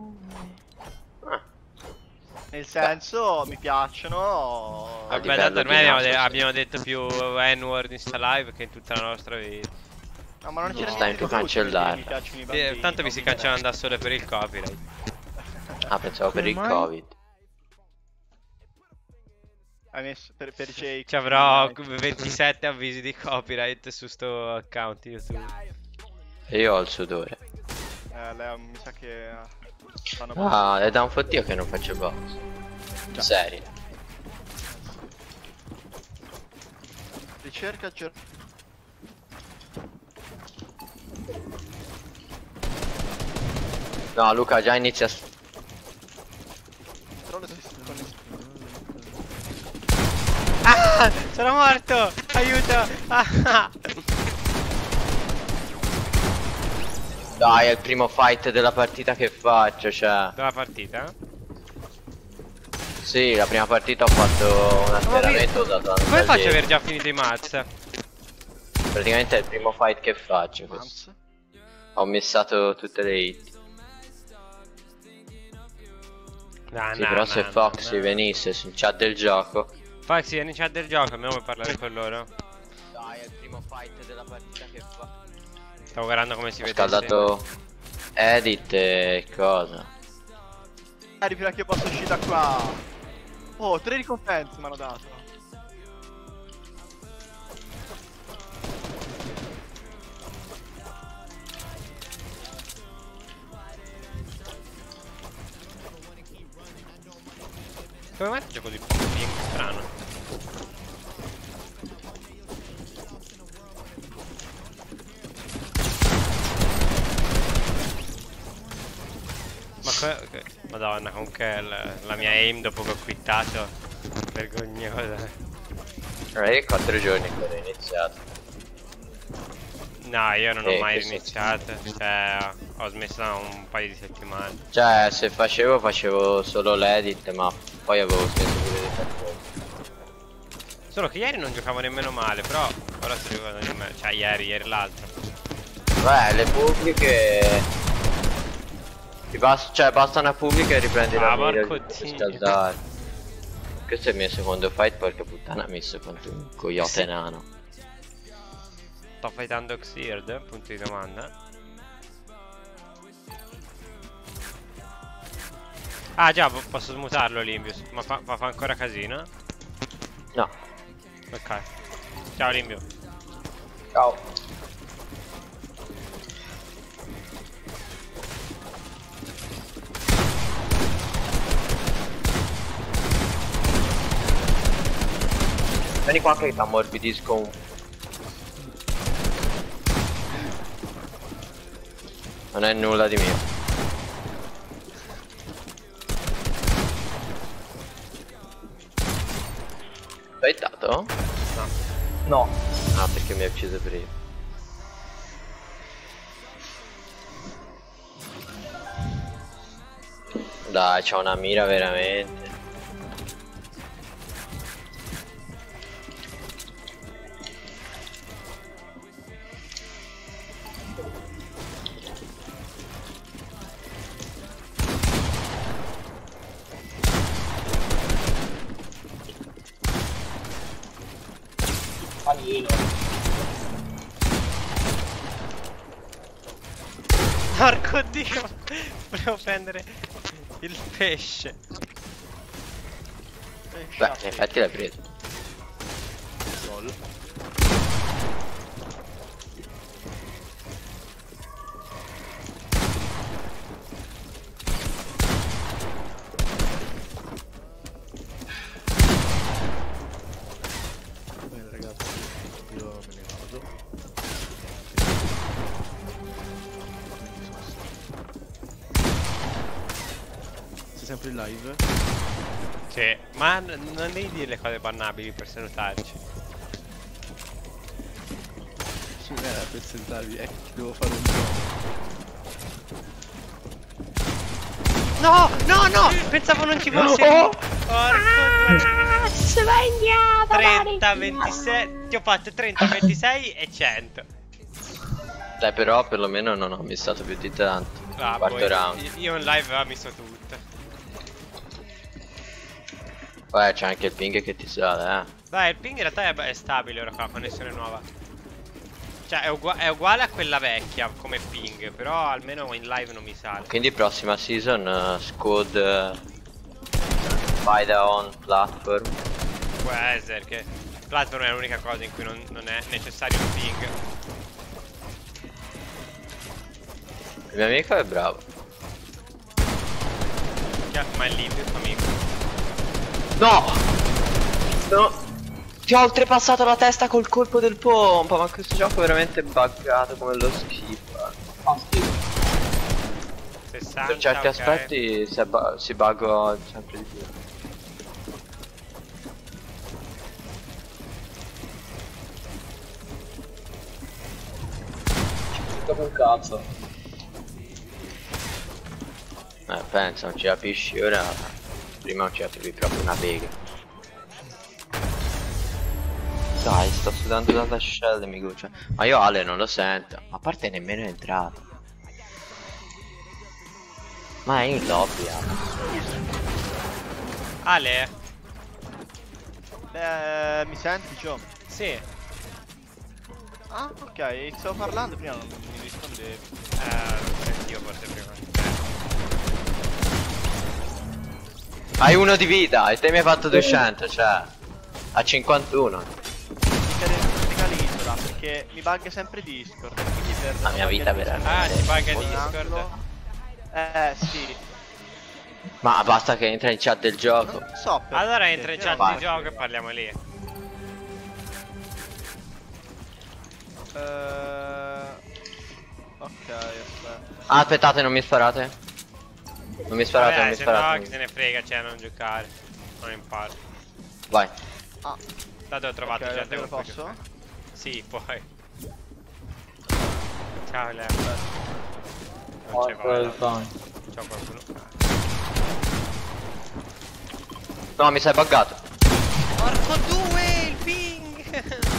S3: Nel senso, mi piacciono.
S1: Vabbè,
S6: livello
S1: tanto
S6: di
S1: ormai
S6: naso, sì.
S1: abbiamo detto più N-word in sta live che in tutta la nostra vita.
S3: No, ma non c'era
S6: Stai
S3: niente
S6: più
S3: di brutto,
S6: cancellare.
S3: mi piacciono i
S1: Sì,
S3: bambini,
S1: tanto vi si
S3: non mi
S1: cancellano da sole per il copyright.
S6: Ah, pensavo per
S2: Come
S6: il
S2: mai?
S6: Covid.
S3: Hai messo per Jake.
S1: Ci avrò 27 avvisi di copyright su sto account YouTube.
S6: E io ho il sudore.
S3: Leo, mi sa che fanno
S6: Ah, è da un fottio che non faccio box. Serio.
S3: ricerca
S6: No, Luca già inizia a...
S1: Ah! Sono morto! Aiuto! Ah!
S6: Dai, è il primo fight della partita che faccio, cioè.
S1: Della partita?
S6: Sì, la prima partita ho fatto un atterramento usato da
S1: Come faccio ad aver già finito i mazz?
S6: Praticamente è il primo fight che faccio questo. Ho missato tutte le hit. Sì, però se Foxy venisse sul chat del gioco.
S1: Foxy, vieni in chat del gioco, andiamo a parlare con loro.
S6: Dai, è il primo fight della partita che fa.
S1: Stavo guardando come si
S6: Ho
S1: vede.
S6: scaldato edit e cosa.
S3: prima che io posso uscire da qua. Oh, 3 ricompense mi hanno dato.
S1: Come mai gioco di ping strano? Ma Madonna, comunque la mia aim dopo che ho quittato vergognosa.
S6: Io 4 giorni che ho iniziato.
S1: No, io non ho mai
S6: che
S1: iniziato. Cioè, ho smesso da un paio di settimane.
S6: Cioè, se facevo solo l'edit, ma poi avevo smesso pure di fare quello.
S1: Solo che ieri non giocavo nemmeno male, però ora si giocano nemmeno. Cioè, ieri l'altro.
S6: Beh, le pubbliche... Cioè, basta una pubblica e riprendi la mira per scaldare. Questo è il mio secondo fight, porca puttana, mi messo quanto un coyote nano.
S1: Sto fightando Xird, punto di domanda. Ah già, posso smutarlo Limbius. Ma fa ancora casino?
S6: No.
S1: Ok. Ciao Limbio.
S8: Ciao.
S6: Vieni qua che ti ammorbidisco un... Non è nulla di mio. L'hai dato?
S8: No.
S6: Ah, perché mi ha ucciso prima. Dai, c'ho una mira veramente.
S8: Panino.
S1: Porco dio. Volevo prendere il pesce.
S6: Beh, in effetti l'hai preso.
S2: Gol. Bene ragazzi, io me ne vado. Sei sempre in live?
S1: Sì, ma non devi dire le cose bannabili per salutarci.
S2: Sì, per sentarvi, devo fare un gioco.
S1: No, no, no! Pensavo non ci fosse. Porco.
S5: Se va indietro,
S1: 30, 26. Ti ho fatto 30, 26 e 100.
S6: Dai, però perlomeno non ho missato più di tanto.
S1: Ah,
S6: Quarto round.
S1: Io in live ho messo tutte.
S6: Beh, c'è anche il ping che ti sale,
S1: Dai, il ping in realtà è stabile ora qua, connessione nuova. Cioè è uguale a quella vecchia come ping, però almeno in live non mi sale.
S6: Quindi prossima season squad buy the on platform.
S1: Può essere che platform è l'unica cosa in cui non è necessario il ping.
S6: Il mio amico è bravo.
S1: Ma è lì il tuo amico.
S6: No! No! Ti ho oltrepassato la testa col colpo del pompa, ma questo gioco è veramente buggato come lo schifo.
S8: Fa schifo.
S1: 60,
S6: Per certi
S1: ok.
S6: aspetti si bugga sempre di più.
S8: Dopo un cazzo.
S6: Pensa, non ci capisci ora. Prima non ci capivi proprio una bega. Dai, sto sudando dalla shell, mi guccia. Ma io Ale non lo sento. A parte nemmeno è entrato. Ma è in lobby,
S1: Ale?
S3: Mi senti, Gio?
S1: Sì.
S3: Ah, ok, stavo parlando prima, non mi rispondevi.
S1: Non sentivo forse prima.
S6: Hai uno di vita e te mi hai fatto 200, cioè. A 51.
S3: L'isola, perché mi bugga sempre Discord. Quindi per
S6: La mia vita veramente.
S1: Ah, ti bugga
S3: Discord.
S1: Discord?
S3: Sì.
S6: Ma basta che entra in chat del gioco.
S3: Non so perché.
S1: Allora entra in chat
S6: Vai.
S1: di gioco e parliamo lì.
S3: Ok, aspetta.
S6: Ah, aspettate, non mi sparate. Non mi sparate, non
S1: Vabbè,
S6: mi
S1: se no
S6: sparate.
S1: chi se ne frega, cioè non giocare. Non imparo.
S6: Vai.
S3: Ah,
S1: Dato ho trovato
S3: ok,
S1: gente
S3: davvero
S1: con cui
S3: posso?
S1: giocare. Sì, puoi. Ciao Leo. Non c'è voglia. Ciao qualcuno.
S6: No, mi sei buggato.
S1: Porco due, il ping!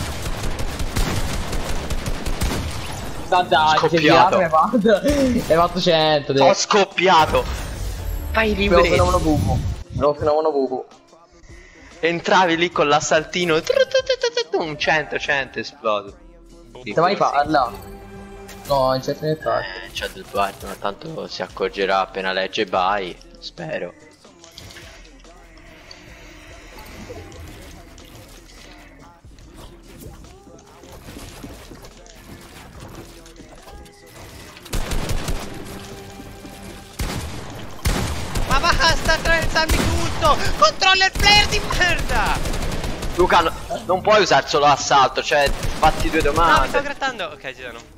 S8: Dai,
S6: Scoppiato.
S8: hai fatto 100.
S6: Ho scoppiato. Fai
S8: Nuovo
S6: liberi.
S8: fenomeno buco. Nuovo fenomeno buco.
S6: Entravi lì con l'assaltino. 100 esploso.
S8: Se mai parla? No, in chat ne fa.
S6: C'è del Duarte, ma tanto si accorgerà appena legge bye. Spero.
S1: basta attraversarmi tutto! Controlla il player di merda!
S6: Luca, non puoi usare solo assalto, cioè fatti due
S1: No, mi
S6: domande.
S1: sto grattando. Ok, ci sono.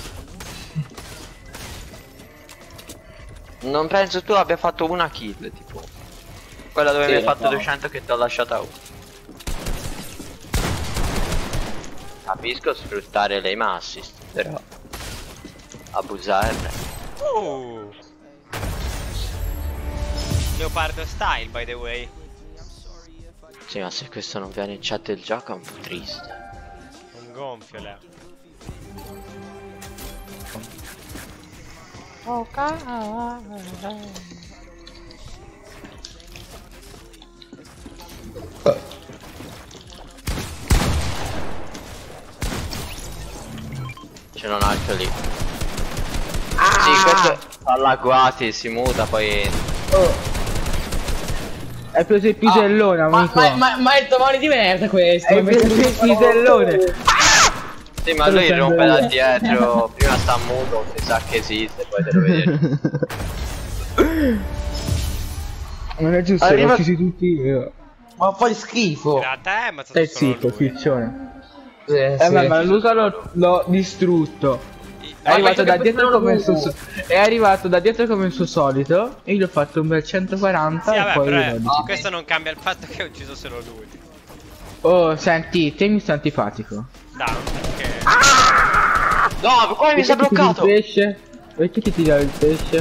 S6: Non penso tu abbia fatto una kill, tipo quella dove
S8: Sì,
S6: mi hai fatto
S8: no.
S6: 200 che ti ho lasciata una. Capisco sfruttare le aim assist, però abusarne.
S1: Leopardo style, by the way.
S6: Sì, ma se questo non viene in chat del gioco è un po' triste.
S1: Un gonfio, Leo.
S6: Ce n'è un altro lì. Sì, questo alla guati si muta poi.
S9: Hai preso il pisellone, amico.
S8: Ma è il tomone di merda questo.
S9: Hai preso il pisellone.
S6: Sì, ma lui rompe da dietro. Prima sta muto, si sa che esiste, poi te lo vedi.
S9: Non è giusto,
S8: Arriva-
S9: l'ho uccisi tutti io.
S8: Ma fai schifo.
S1: Era a te, ma
S9: Stai
S1: solo
S9: zitto,
S1: lui.
S9: piccione.
S8: Sì,
S9: Ma Luca l'ho distrutto. È
S1: Ma
S9: arrivato da dietro come il
S8: questo
S9: suo È arrivato da dietro come il suo solito. E io gli ho fatto un bel 140
S1: Sì,
S9: e
S1: vabbè,
S9: poi
S1: però
S9: l'ho deciso.
S1: questo non cambia il fatto che ho ucciso solo lui.
S9: Oh, senti, te mi sta antipatico.
S1: Dai, perché...
S6: No, come mi si è
S9: Perché ti tiri
S6: bloccato?
S9: il pesce? Perché ti tira il pesce?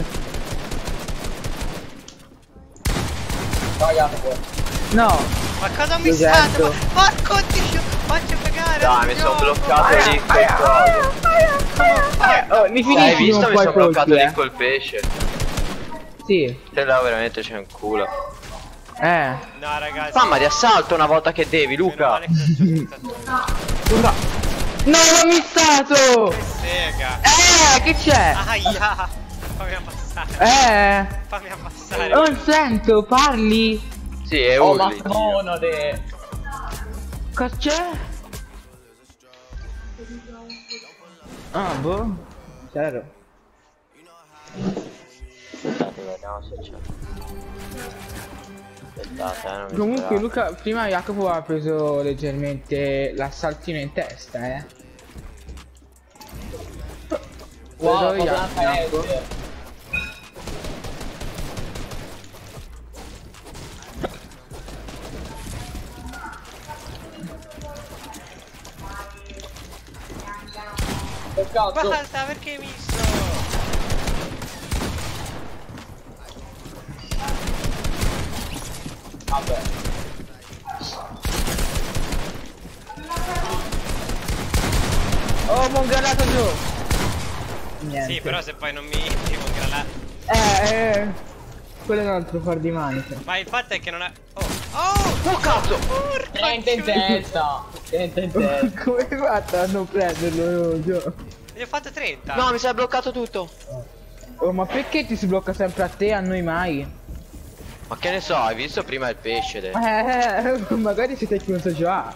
S9: No,
S1: Ma cosa ho
S9: Esatto.
S1: missato? Ma porco dio! Faccio cagare!
S6: Dai, mi sono
S1: no.
S6: bloccato lì col coso.
S9: oh, mi
S6: Hai
S9: finisci
S6: visto?
S9: un
S6: Mi
S9: po'
S6: sono
S9: i colpi,
S6: bloccato lì col pesce.
S9: Sì,
S6: Te là veramente c'è un culo.
S9: eh.
S1: No, ragazzi.
S6: Famma di assalto una volta che devi,
S1: meno
S6: Luca.
S1: male che non ci ho aspettato.
S9: Non l'ho missato!
S1: Sega.
S9: Che c'è?
S1: Aia! Fammi abbassare. Fammi abbassare.
S9: Non sento, parli?
S6: Sì, è
S8: Oh, ma
S6: urli.
S8: monode.
S9: Cosa c'è? Ah, boh. Zero.
S6: Aspettate, vediamo se c'è. Aspettate, non mi
S9: Comunque
S6: sperate.
S9: Luca, prima Jacopo ha preso leggermente l'assaltino in testa, eh.
S8: Wow,
S9: Preso Jacopo.
S8: Che cazzo?
S1: Basta, perché hai visto?
S8: Vabbè.
S9: Oh, mongranato giù! Niente.
S1: Sì, però se poi non mi devo granare.
S9: Quello è un altro par di maniche.
S1: Ma il fatto è che non ha... Oh cazzo!
S8: Niente in testa. Niente in testa.
S9: Come hai fatto a non prenderlo? Gio?
S1: Gli ho fatto 30.
S6: No, mi si è bloccato tutto.
S9: Oh, ma perché ti si blocca sempre a te e a noi mai?
S6: Ma che ne so, hai visto prima il pesce?
S9: Magari siete chiuso già.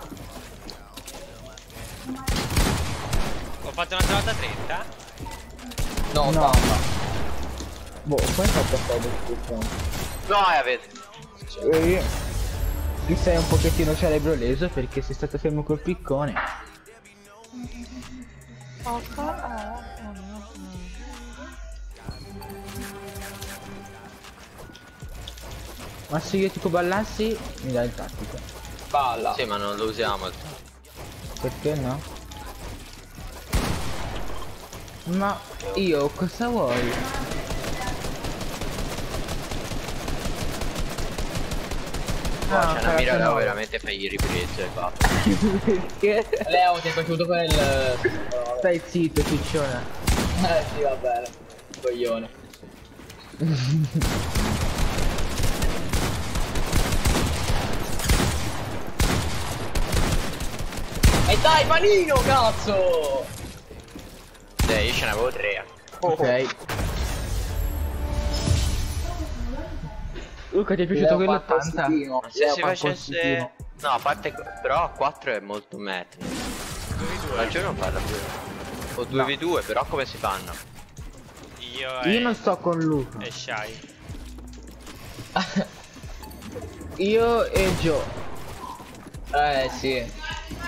S1: Ho fatto una volta 30?
S8: No,
S9: No.
S8: no.
S9: Boh, come hai fatto a fare questo?
S6: No, avete.
S9: Ti sei un pochettino cerebro leso perché sei stato fermo col piccone. Ma se io tipo ballassi mi dai il tattico.
S8: Balla.
S6: Sì, ma non lo usiamo.
S9: Perché no? Ma io cosa vuoi?
S6: Qua c'è una mira
S9: no.
S6: Leo, veramente fai il riprezzo e basta.
S9: Perché?
S8: Leo, ti è piaciuto quel...
S9: Stai zitto, ciccione.
S8: Sì, va bene. Coglione. E dai, panino, cazzo!
S6: Io ce ne avevo 3.
S9: Ok. Luca, ti è piaciuto
S8: Leo fa
S9: quell'80?
S8: così,
S6: Ma se
S8: Leo
S6: si
S8: fa
S6: facesse... No, a parte... Però a 4 è molto metro.
S1: 2v2.
S6: Ragione non parla più. O 2v2, però come si fanno?
S1: Io
S9: Io non sto con Luca.
S1: e Shai.
S9: Io e Joe.
S8: Sì.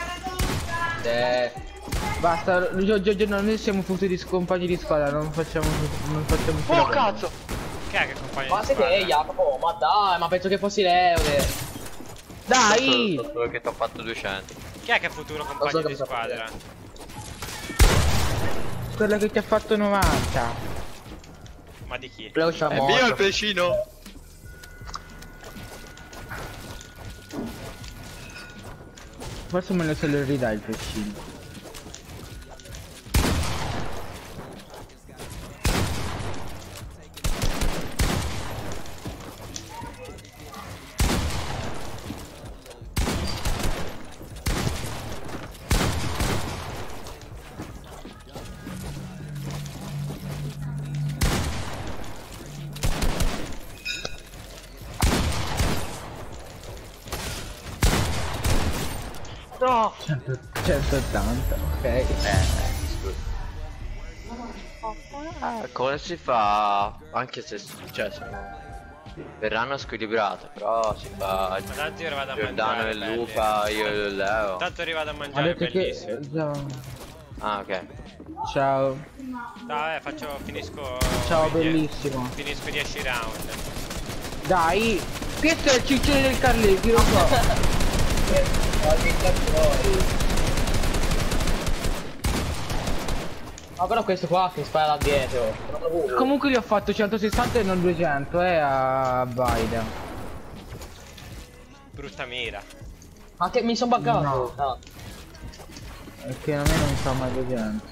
S9: Basta, Gio, noi siamo futuri compagni di squadra, non facciamo
S6: Oh cazzo!
S1: Che è che compagno
S8: Ma
S1: di
S8: sei
S1: squadra?
S8: te, Jacopo? Ma dai, ma penso che fossi Leo.
S9: Dai!
S6: Solo che ti ho fatto 200.
S1: Chi è che è futuro compagno di squadra?
S9: Quello che ti ha fatto 90.
S1: Ma di chi?
S8: Leo c'ha
S6: È mio il pescino!
S9: Forse me lo se lo ridà il pescino.
S6: No!
S9: 180, ok.
S6: Come si fa? Anche se cioè verranno squilibrate, però si fa
S1: Ma tanto io ero vado a
S6: Giordano
S1: mangiare.
S6: e
S1: belli.
S6: Luca, io e Leo.
S1: Tanto io vado a
S9: Ha
S1: mangiare,
S9: detto che...
S1: bellissimo.
S6: Ah ok.
S9: Ciao.
S1: Dai, finisco.
S9: Ciao,
S1: i
S9: bellissimo.
S1: Finisco i 10 round.
S9: Dai! Questo è il ciccione del Carletti, lo so.
S8: Ma però questo qua che spara da dietro.
S9: Comunque gli ho fatto 160 e non 200, a Biden.
S1: Brutta mira.
S8: Ma che mi sono buggato?
S9: No.
S8: Ah.
S9: Perché a me non fa mai 200.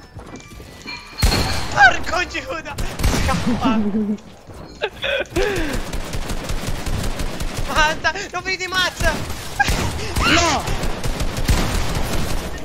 S1: Porco Giuda! Scappa! Manda! Non vedi mazza!